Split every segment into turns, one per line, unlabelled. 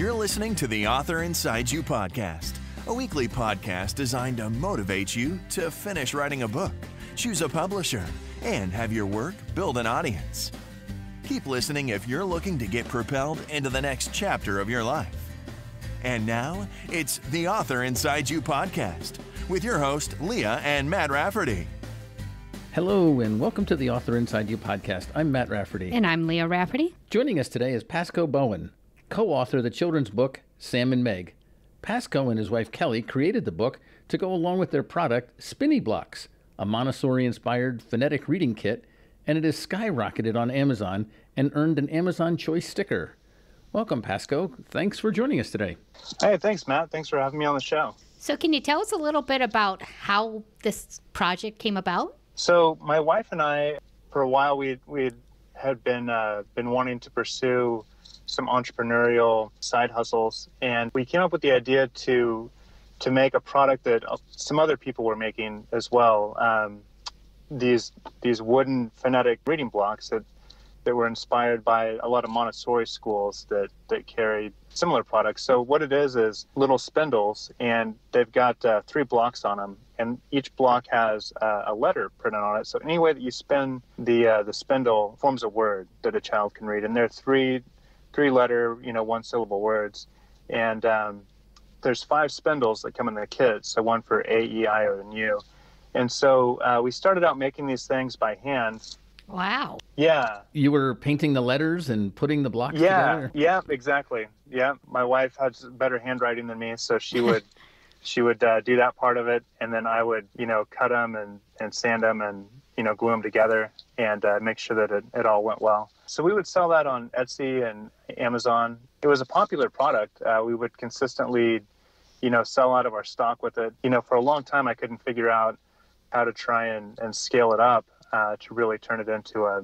You're listening to the Author Inside You podcast, a weekly podcast designed to motivate you to finish writing a book, choose a publisher, and have your work build an audience. Keep listening if you're looking to get propelled into the next chapter of your life. And now, it's the Author Inside You podcast with your host, Leah and Matt Rafferty.
Hello, and welcome to the Author Inside You podcast. I'm Matt Rafferty.
And I'm Leah Rafferty.
Joining us today is Pasco Bowen, co-author of the children's book, Sam and Meg. Pasco and his wife Kelly created the book to go along with their product, Spinny Blocks, a Montessori-inspired phonetic reading kit, and it has skyrocketed on Amazon and earned an Amazon Choice sticker. Welcome, Pasco. Thanks for joining us today.
Hey, thanks, Matt. Thanks for having me on the show.
So can you tell us a little bit about how this project came about?
So my wife and I, for a while, we had been wanting to pursue some entrepreneurial side hustles, and we came up with the idea to make a product that some other people were making as well. These wooden phonetic reading blocks that were inspired by a lot of Montessori schools that carry similar products. So what it is little spindles, and they've got 3 blocks on them, and each block has a letter printed on it. So any way that you spin the spindle forms a word that a child can read, and they're three-letter, 1-syllable words. And there's 5 spindles that come in the kit, so one for A, E, I, O, and U. And so we started out making these things by hand.
Wow.
Yeah.
You were painting the letters and putting the blocks together?
Yeah, exactly. Yeah, my wife has better handwriting than me, so she would do that part of it, and then I would, cut them and sand them and, glue them together and make sure that it all went well. So we would sell that on Etsy and Amazon. It was a popular product. We would consistently, sell out of our stock with it. For a long time, I couldn't figure out how to try and scale it up to really turn it into a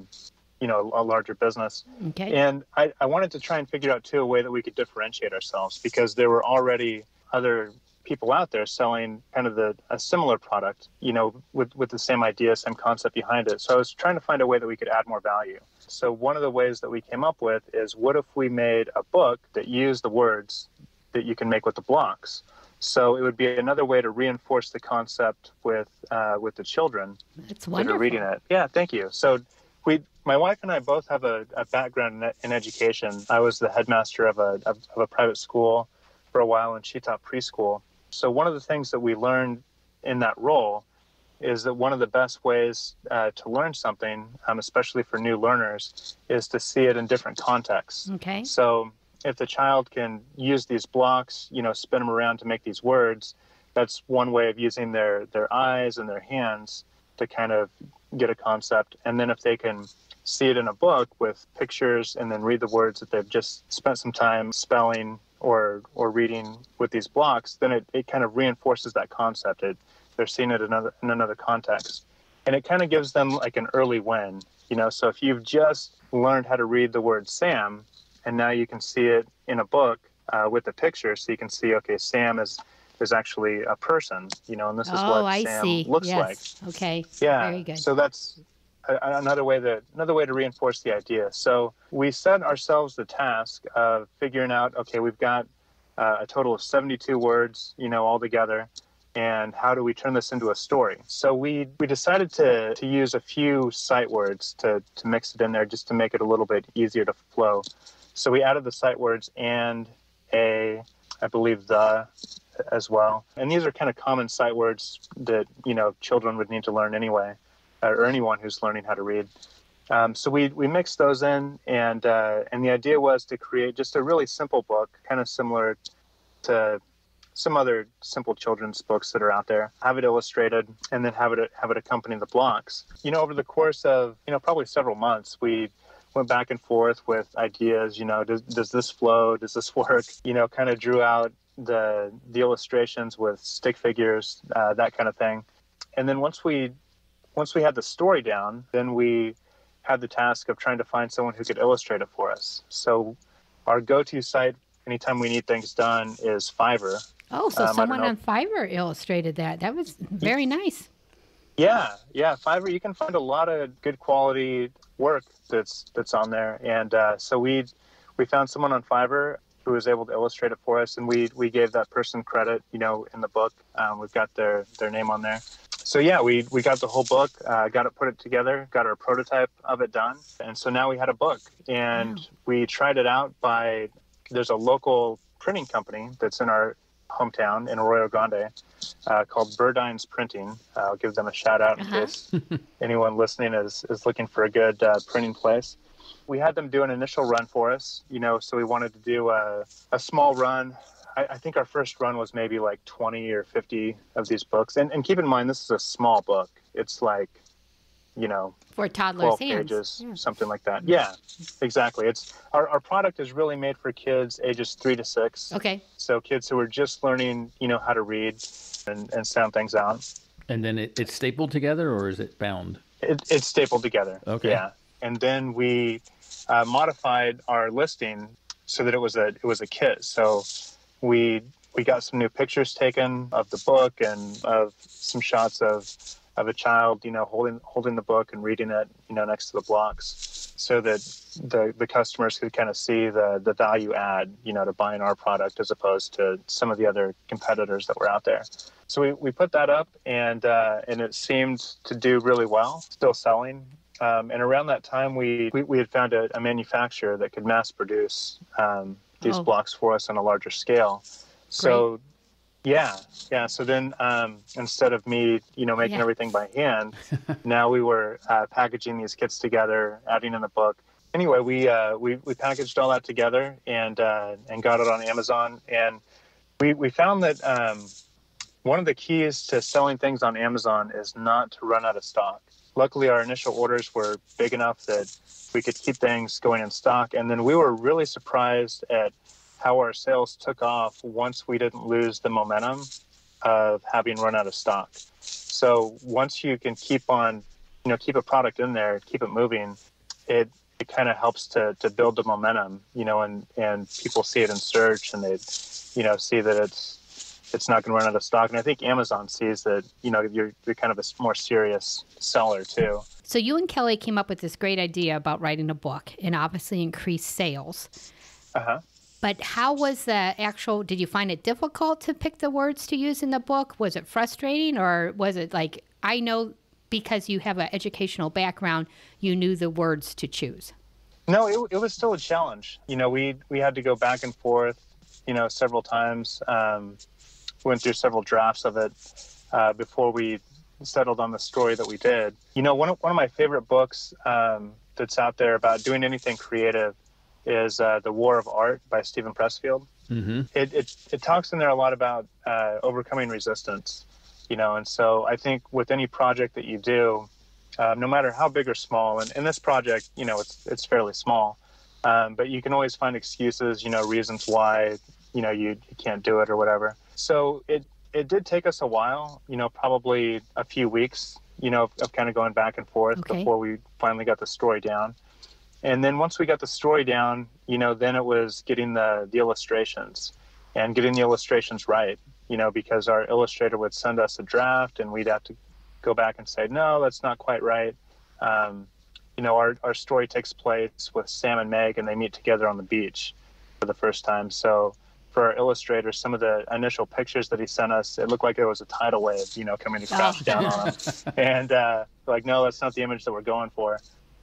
larger business.
Okay.
And I wanted to try and figure out, too, a way that we could differentiate ourselves, because there were already other people out there selling kind of a similar product, with the same idea, same concept behind it. So I was trying to find a way that we could add more value. So one of the ways that we came up with is, what if we made a book that used the words that you can make with the blocks? So it would be another way to reinforce the concept with the children
That's
that are reading it. Yeah, thank you. So my wife and I both have a background in education. I was the headmaster of a private school for a while, and she taught preschool. So one of the things that we learned in that role is that one of the best ways to learn something, especially for new learners, is to see it in different contexts.
Okay.
So if the child can use these blocks, spin them around to make these words, that's one way of using their eyes and their hands to kind of get a concept. And then if they can see it in a book with pictures and then read the words that they've just spent some time spelling or reading with these blocks, then it kind of reinforces that concept. They're seeing it in another context. And it kind of gives them like an early win. So if you've just learned how to read the word Sam, and now you can see it in a book with the picture, so you can see, okay, Sam is actually a person, and this is what Sam looks like.
Okay.
Yeah.
Very good.
So that's another way to reinforce the idea. So we set ourselves the task of figuring out, okay, we've got a total of 72 words, all together, and how do we turn this into a story? So we decided to use a few sight words to mix it in there, just to make it a little bit easier to flow. So we added the sight words and a, I believe, the as well. And these are kind of common sight words that, children would need to learn anyway, or anyone who's learning how to read. So we mixed those in, and the idea was to create just a really simple book, kind of similar to some other simple children's books that are out there. Have it illustrated, and then have it accompany the blocks. Over the course of probably several months, we went back and forth with ideas. Does this flow? Does this work? Kind of drew out the illustrations with stick figures, that kind of thing. And then once we had the story down, then we had the task of trying to find someone who could illustrate it for us. So our go-to site anytime we need things done is Fiverr.
Oh, so someone on Fiverr illustrated that. That was very nice.
Yeah. Fiverr, you can find a lot of good quality work that's on there. And so we found someone on Fiverr. who was able to illustrate it for us, and we gave that person credit, in the book. We've got their name on there. So yeah, we got the whole book, put it together, got our prototype of it done, and so now we had a book, and we tried it out there's a local printing company that's in our hometown in Arroyo Grande called Burdine's Printing. I'll give them a shout out in case anyone listening is looking for a good printing place. We had them do an initial run for us, so we wanted to do a small run. I think our first run was maybe like 20 or 50 of these books. And keep in mind, this is a small book. It's like,
for toddlers'
12
hands.
pages, something like that. Yeah, exactly. It's our product is really made for kids ages 3 to 6.
Okay.
So kids who are just learning, how to read and sound things out.
And then it's stapled together, or is it bound?
It's stapled together.
Okay.
Yeah. And then we modified our listing so that it was a kit. So we got some new pictures taken of the book and of some shots of a child, holding the book and reading it, next to the blocks, so that the customers could kind of see the value add, to buying our product as opposed to some of the other competitors that were out there. So we put that up, and it seemed to do really well, still selling. And around that time, we had found a manufacturer that could mass produce these blocks for us on a larger scale. So, yeah. So then instead of me, making everything by hand, now we were packaging these kits together, adding in the book. Anyway, we packaged all that together and got it on Amazon. And we found that one of the keys to selling things on Amazon is not to run out of stock. Luckily, our initial orders were big enough that we could keep things going in stock. And then we were really surprised at how our sales took off once we didn't lose the momentum of having run out of stock. So once you can keep a product in there, keep it moving, it kind of helps to build the momentum, and people see it in search, and they, see that it's not going to run out of stock. And I think Amazon sees that, you're kind of a more serious seller too.
So you and Kelly came up with this great idea about writing a book and obviously increase sales. But how was did you find it difficult to pick the words to use in the book? Was it frustrating, or was it like, I know because you have an educational background, you knew the words to choose?
No, it was still a challenge. We had to go back and forth, several times. Went through several drafts of it before we settled on the story that we did. One of my favorite books that's out there about doing anything creative is The War of Art by Steven Pressfield. Mm-hmm. It talks in there a lot about overcoming resistance, and so I think with any project that you do, no matter how big or small, and in this project, it's fairly small, but you can always find excuses, reasons why, you can't do it or whatever. So it did take us a while, probably a few weeks, of kind of going back and forth before we finally got the story down. And then once we got the story down, then it was getting the illustrations and getting the illustrations right, because our illustrator would send us a draft and we'd have to go back and say, no, that's not quite right. Our story takes place with Sam and Meg, and they meet together on the beach for the first time. So for our illustrator, some of the initial pictures that he sent us, it looked like it was a tidal wave, coming to crash down on him. And like, no, that's not the image that we're going for.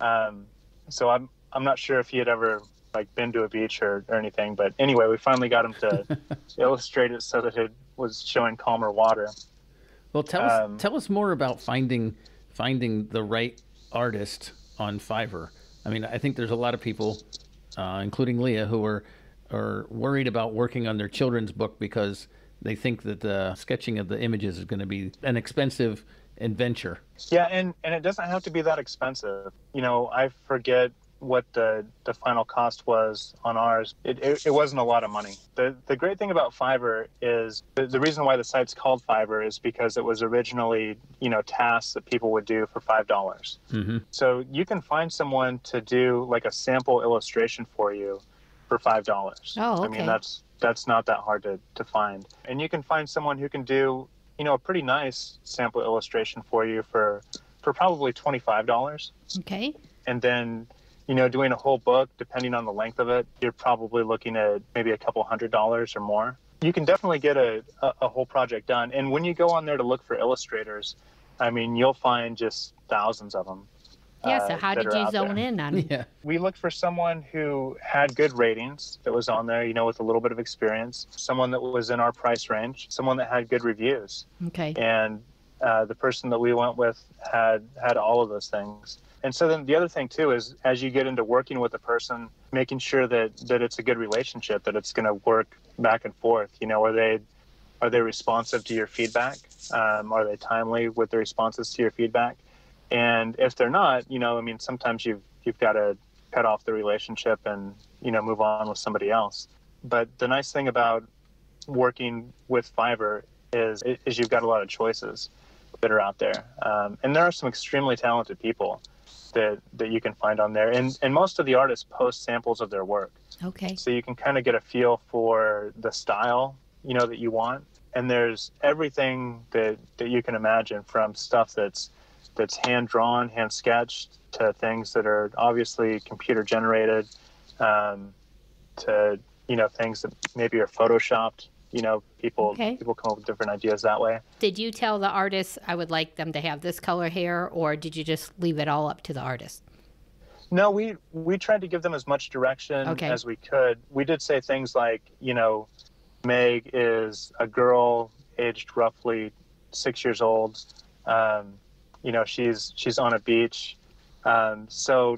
So I'm not sure if he had ever been to a beach or anything, but anyway, we finally got him to illustrate it so that it was showing calmer water.
Well, tell us more about finding the right artist on Fiverr. I mean, I think there's a lot of people, including Leah, who are worried about working on their children's book because they think that the sketching of the images is going to be an expensive adventure.
Yeah, and it doesn't have to be that expensive. I forget what the final cost was on ours. It wasn't a lot of money. The great thing about Fiverr is the reason why the site's called Fiverr is because it was originally, tasks that people would do for $5. Mm-hmm. So you can find someone to do like a sample illustration for you for $5.
Oh, okay.
I mean, that's not that hard to find. And you can find someone who can do, a pretty nice sample illustration for you for probably $25.
Okay.
And then, doing a whole book, depending on the length of it, you're probably looking at maybe a couple $100s or more. You can definitely get a whole project done. And when you go on there to look for illustrators, I mean, you'll find just thousands of them.
Yeah, so how did you zone in on it?
Yeah.
We looked for someone who had good ratings that was on there, with a little bit of experience, someone that was in our price range, someone that had good reviews.
Okay.
And the person that we went with had all of those things. And so then the other thing, too, is as you get into working with a person, making sure that it's a good relationship, that it's going to work back and forth. Are they responsive to your feedback? Are they timely with the responses to your feedback? And if they're not, sometimes you've got to cut off the relationship and, move on with somebody else. But the nice thing about working with Fiverr is you've got a lot of choices that are out there. And there are some extremely talented people that you can find on there. And most of the artists post samples of their work.
Okay.
So you can kind of get a feel for the style, that you want. And there's everything that you can imagine, from stuff that's hand-drawn, hand-sketched, to things that are obviously computer-generated, to, things that maybe are photoshopped. People come up with different ideas that way.
Did you tell the artist, I would like them to have this color hair, or did you just leave it all up to the artist?
No, we tried to give them as much direction as we could. We did say things like, Meg is a girl aged roughly 6 years old. She's on a beach. So,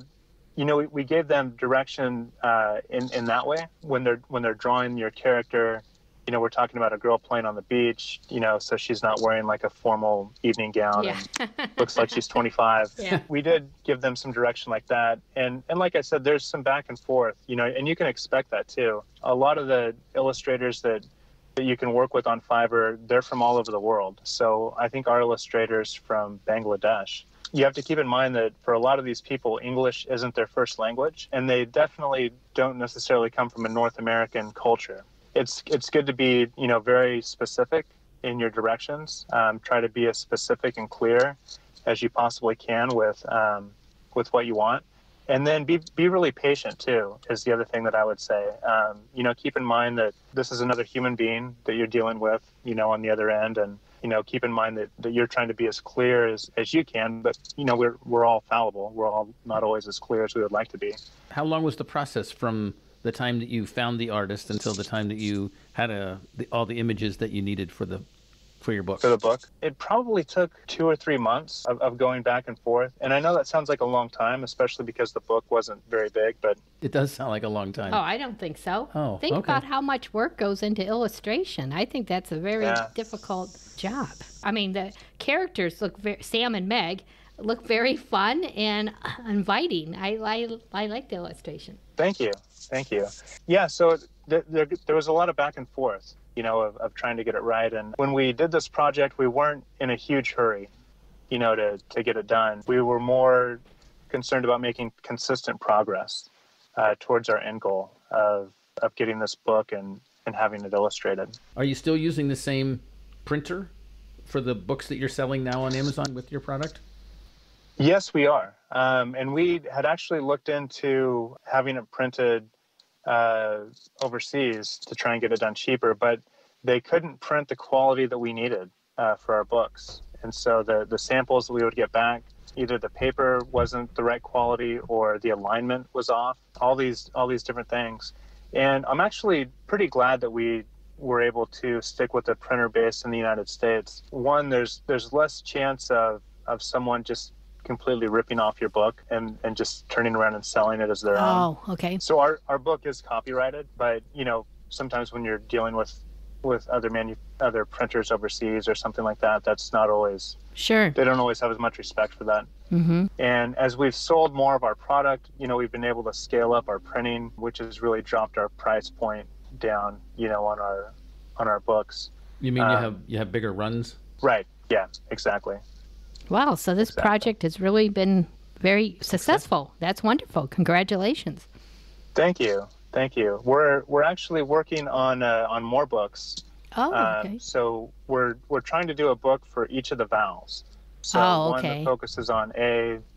we gave them direction in that way. When they're drawing your character, we're talking about a girl playing on the beach, so she's not wearing like a formal evening gown and looks like she's 25.
Yeah.
We did give them some direction like that. And like I said, there's some back and forth, and you can expect that too. A lot of the illustrators that you can work with on Fiverr, they're from all over the world. So I think our illustrators from Bangladesh, you have to keep in mind that for a lot of these people, English isn't their first language, and they definitely don't necessarily come from a North American culture. It's good to be, very specific in your directions. Try to be as specific and clear as you possibly can with what you want. And then be really patient, too, is the other thing that I would say. Keep in mind that this is another human being that you're dealing with, on the other end. And, keep in mind that you're trying to be as clear as you can. But, we're all fallible. We're all not always as clear as we would like to be.
How long was the process from the time that you found the artist until the time that you had all the images that you needed for your book?
For the book, it probably took 2 or 3 months of going back and forth. And I know that sounds like a long time, especially because the book wasn't very big, but
it does sound like a long time.
Oh, I don't think so.
Oh,
think
okay.
about how much work goes into illustration. I think that's a very difficult job. I mean, the characters Sam and Meg look very fun and inviting. I like the illustration.
Thank you. Yeah, so there was a lot of back and forth, of trying to get it right. And when we did this project, we weren't in a huge hurry, to get it done. We were more concerned about making consistent progress towards our end goal of getting this book and having it illustrated.
Are you still using the same printer for the books that you're selling now on Amazon with your product?
Yes, we are. And we had actually looked into having it printed overseas to try and get it done cheaper, but they couldn't print the quality that we needed for our books. And so the samples that we would get back, either the paper wasn't the right quality or the alignment was off, all these different things. And I'm actually pretty glad that we were able to stick with a printer based in the United States. One, there's less chance of someone just completely ripping off your book and just turning around and selling it as their own.
Oh, okay.
So our book is copyrighted, but sometimes when you're dealing with other printers overseas or something like that, that's not always
sure.
They don't always have as much respect for that.
Mm-hmm.
And as we've sold more of our product, we've been able to scale up our printing, which has really dropped our price point down, on our books.
You mean you have bigger runs?
Right. Yeah. Exactly.
Wow, so this project has really been very successful. That's wonderful. Congratulations.
Thank you. We're actually working on more books.
Oh, okay.
So we're trying to do a book for each of the vowels. So one that focuses on A,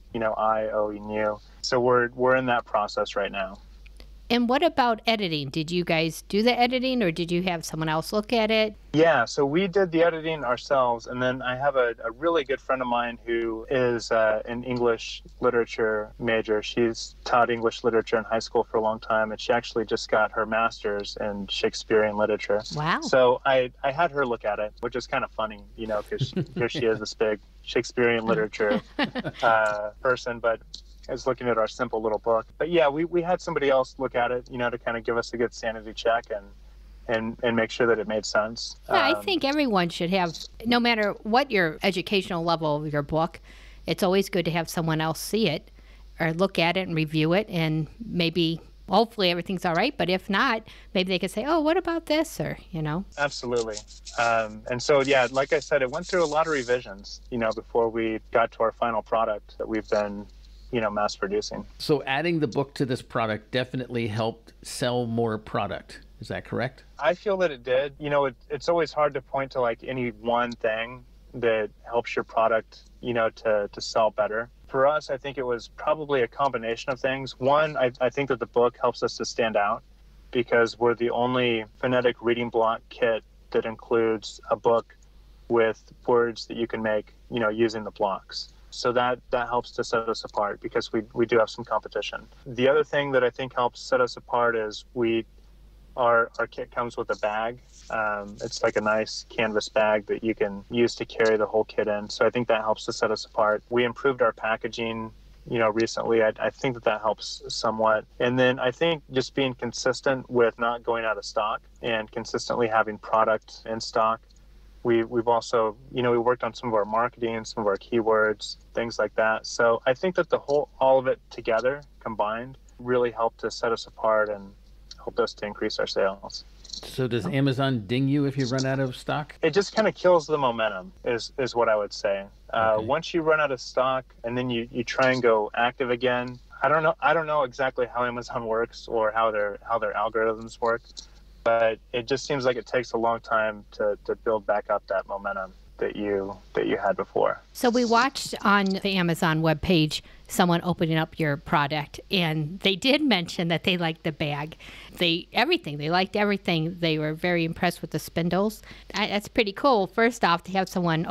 IONU. So we're in that process right now.
And what about editing? Did you guys do the editing, or did you have someone else look at it?
Yeah, so we did the editing ourselves. And then I have a really good friend of mine who is an English literature major. She's taught English literature in high school for a long time, and she actually just got her master's in Shakespearean literature.
Wow.
So I had her look at it, which is kind of funny, because here she is, this big Shakespearean literature person, but is looking at our simple little book. But yeah, we had somebody else look at it, to kind of give us a good sanity check and make sure that it made sense.
Yeah, I think everyone should have, no matter what your educational level of your book, it's always good to have someone else see it or look at it and review it, and maybe hopefully everything's all right. But if not, maybe they could say, oh, what about this? Or,
Absolutely. And so, yeah, like I said, it went through a lot of revisions, before we got to our final product that we've been mass producing.
So adding the book to this product definitely helped sell more product. Is that correct?
I feel that it did. It's always hard to point to like any one thing that helps your product, to sell better. For us, I think it was probably a combination of things. One, I think that the book helps us to stand out because we're the only phonetic reading block kit that includes a book with words that you can make, using the blocks. So that helps to set us apart because we do have some competition. The other thing that I think helps set us apart is our kit comes with a bag. It's like a nice canvas bag that you can use to carry the whole kit in. So I think that helps to set us apart. We improved our packaging, recently. I think that helps somewhat. And then I think just being consistent with not going out of stock and consistently having product in stock. We've also, we worked on some of our marketing, some of our keywords, things like that. So I think that all of it together combined really helped to set us apart and helped us to increase our sales.
So does Amazon ding you if you run out of stock?
It just kind of kills the momentum is what I would say. Okay. Once you run out of stock and then you try and go active again, I don't know exactly how Amazon works or how their algorithms work. But it just seems like it takes a long time to build back up that momentum that you had before.
So we watched on the Amazon webpage someone opening up your product, and they did mention that they liked the bag. They liked everything. They were very impressed with the spindles. That's pretty cool. First off, to have someone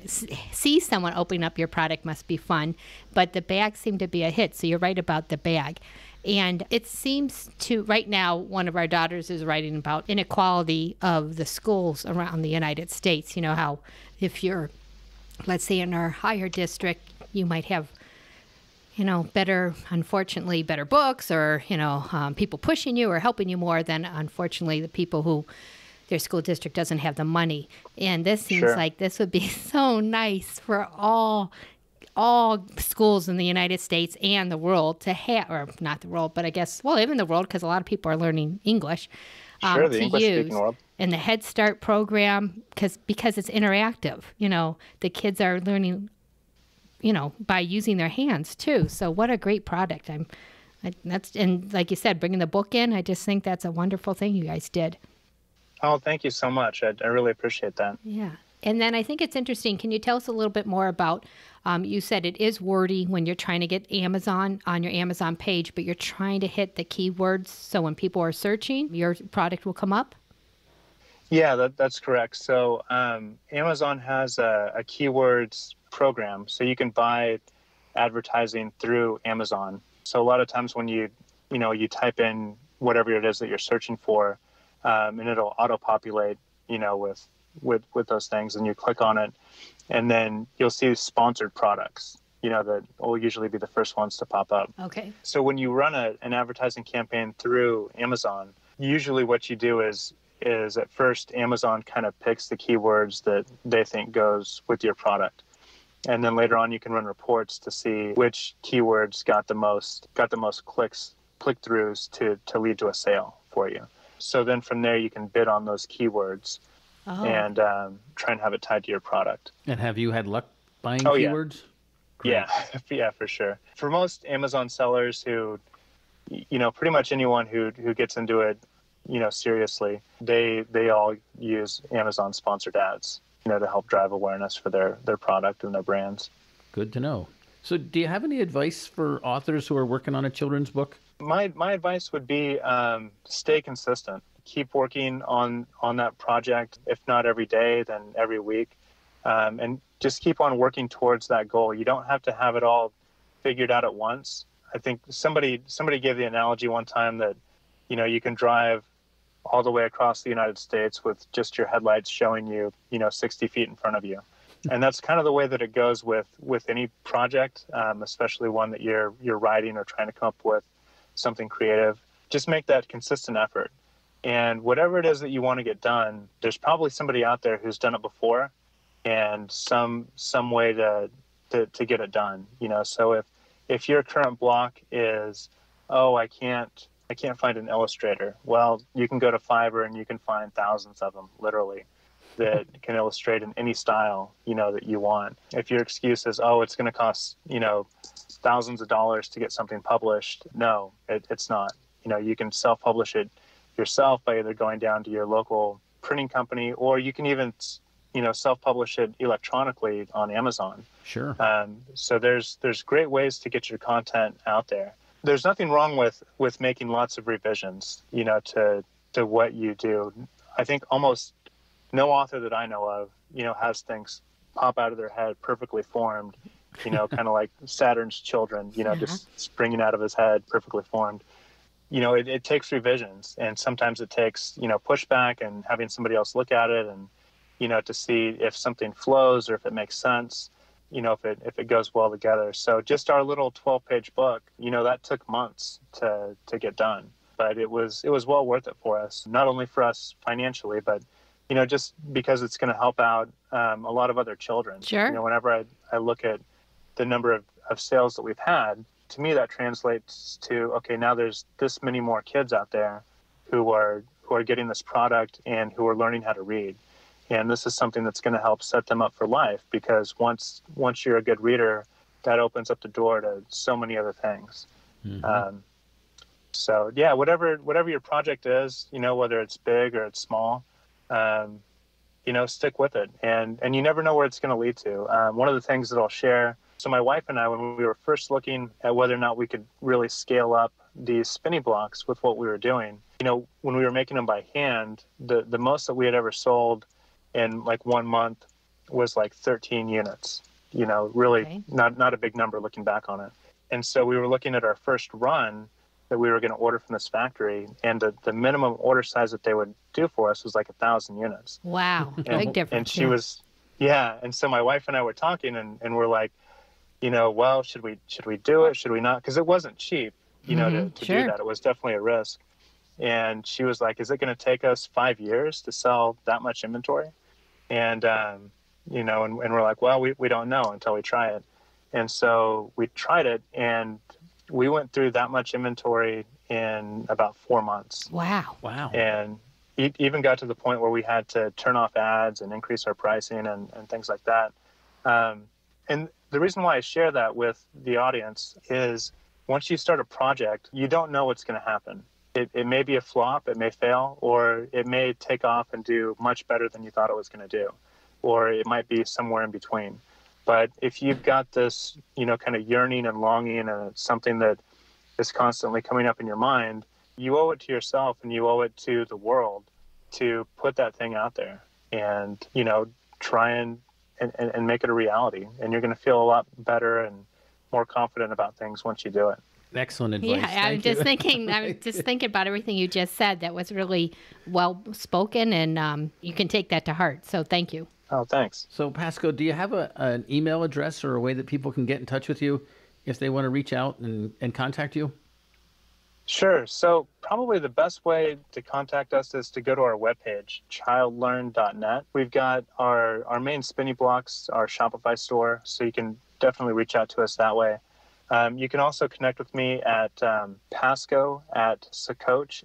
see someone opening up your product must be fun. But the bag seemed to be a hit. So you're right about the bag. And it seems to, right now, one of our daughters is writing about inequality of the schools around the United States. How if you're, let's say, in our higher district, you might have, unfortunately, better books or, people pushing you or helping you more than, unfortunately, the people who their school district doesn't have the money. And this seems like this would be so nice for all schools in the United States and the world to have, or not the world, but I guess, even the world, because a lot of people are learning English
the English-speaking world.
And the Head Start program, because it's interactive. The kids are learning, by using their hands too. So what a great product. And like you said, bringing the book in, I just think that's a wonderful thing you guys did.
Oh, thank you so much. I really appreciate that.
Yeah. And then I think it's interesting. Can you tell us a little bit more about, you said it is wordy when you're trying to get Amazon on your Amazon page, but you're trying to hit the keywords so when people are searching, your product will come up?
Yeah, that's correct. So Amazon has a keywords program, so you can buy advertising through Amazon. So a lot of times when you type in whatever it is that you're searching for, and it'll auto-populate, with those things, and you click on it, and then you'll see sponsored products, that will usually be the first ones to pop up.
Okay.
So when you run an advertising campaign through Amazon, usually what you do is at first Amazon kind of picks the keywords that they think goes with your product. And then later on you can run reports to see which keywords got the most click-throughs to lead to a sale for you. So then from there you can bid on those keywords and try and have it tied to your product.
And have you had luck buying keywords?
Yeah. Yeah, for sure. For most Amazon sellers who, pretty much anyone who gets into it, seriously, they all use Amazon sponsored ads, to help drive awareness for their product and their brands.
Good to know. So do you have any advice for authors who are working on a children's book?
My advice would be stay consistent. Keep working on that project, if not every day, then every week. And just keep on working towards that goal. You don't have to have it all figured out at once. I think somebody gave the analogy one time that, you can drive all the way across the United States with just your headlights showing you, 60 feet in front of you. And that's kind of the way that it goes with any project, especially one that you're writing or trying to come up with something creative. Just make that consistent effort. And whatever it is that you want to get done, there's probably somebody out there who's done it before and some way to get it done. So if your current block is, I can't find an illustrator, well, you can go to Fiverr and you can find thousands of them, literally, that can illustrate in any style, that you want. If your excuse is, it's going to cost, thousands of dollars to get something published, no, it's not. You can self-publish it yourself by either going down to your local printing company, or you can even, self-publish it electronically on Amazon.
Sure.
So there's great ways to get your content out there. There's nothing wrong with making lots of revisions, to what you do. I think almost no author that I know of, has things pop out of their head perfectly formed, kind of like Saturn's children, just springing out of his head perfectly formed. It takes revisions, and sometimes it takes, pushback and having somebody else look at it and, to see if something flows or if it makes sense, if it goes well together. So just our little 12-page book, that took months to get done, but it was well worth it for us, not only for us financially, but, just because it's going to help out a lot of other children.
Sure.
Whenever I look at the number of sales that we've had, to me, that translates to, okay, now there's this many more kids out there who are getting this product and who are learning how to read. And this is something that's going to help set them up for life, because once you're a good reader, that opens up the door to so many other things. Mm-hmm. So yeah, whatever your project is, whether it's big or it's small, stick with it. And you never know where it's going to lead to. One of the things that I'll share, so my wife and I, when we were first looking at whether or not we could really scale up these spinning blocks with what we were doing, when we were making them by hand, the most that we had ever sold in like 1 month was like 13 units, really okay. not a big number looking back on it. And so we were looking at our first run that we were going to order from this factory, and the minimum order size that they would do for us was like 1,000 units.
Wow. Big difference.
And she was, and so my wife and I were talking and we're like, well, should we do it? Should we not? Because it wasn't cheap, to
sure.
do that. It was definitely a risk. And she was like, is it going to take us 5 years to sell that much inventory? And, and we're like, well, we don't know until we try it. And so we tried it, and we went through that much inventory in about 4 months.
Wow.
And it even got to the point where we had to turn off ads and increase our pricing and things like that. And the reason why I share that with the audience is once you start a project, you don't know what's going to happen. It may be a flop, it may fail, or it may take off and do much better than you thought it was going to do, or it might be somewhere in between. But if you've got this, kind of yearning and longing, and it's something that is constantly coming up in your mind, you owe it to yourself and you owe it to the world to put that thing out there and, try and make it a reality. And you're going to feel a lot better and more confident about things once you do it.
Excellent advice.
Yeah, I'm just thinking about everything you just said. That was really well spoken, and you can take that to heart. So thank you.
Oh, thanks.
So Pasco, do you have an email address or a way that people can get in touch with you if they want to reach out and contact you?
Sure. So probably the best way to contact us is to go to our webpage, childlearn.net. We've got our main spinning blocks, our Shopify store, so you can definitely reach out to us that way. You can also connect with me at pasco@sucoach,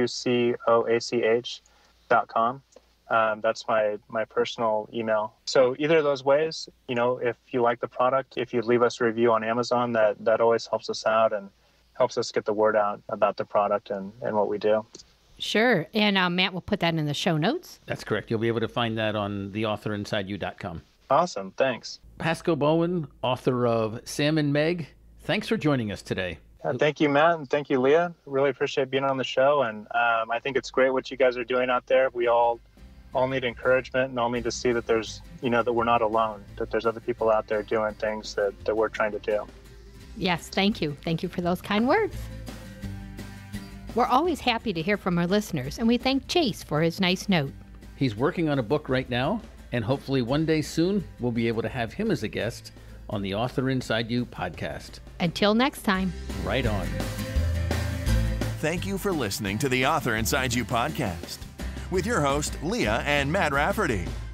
SUCOACH.com. That's my personal email. So either of those ways, if you like the product, if you leave us a review on Amazon, that always helps us out and helps us get the word out about the product and what we do.
Sure. And Matt will put that in the show notes.
That's correct. You'll be able to find that on theauthorinsideyou.com.
Awesome. Thanks.
Pasco Bowen, author of Sam and Meg, thanks for joining us today.
Thank you, Matt, and thank you, Leah. Really appreciate being on the show, and I think it's great what you guys are doing out there. We all need encouragement and all need to see that there's, that we're not alone, that there's other people out there doing things that we're trying to do.
Yes, thank you. Thank you for those kind words. We're always happy to hear from our listeners, and we thank Chase for his nice note.
He's working on a book right now, and hopefully one day soon we'll be able to have him as a guest on the Author Inside You podcast.
Until next time.
Right on.
Thank you for listening to the Author Inside You podcast with your host, Leah and Matt Rafferty.